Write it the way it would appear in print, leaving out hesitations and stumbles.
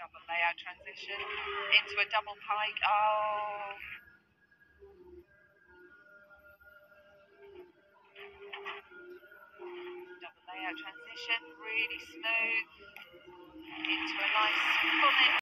double layout transition into a double pike. Oh. Double layout transition, really smooth into a nice full in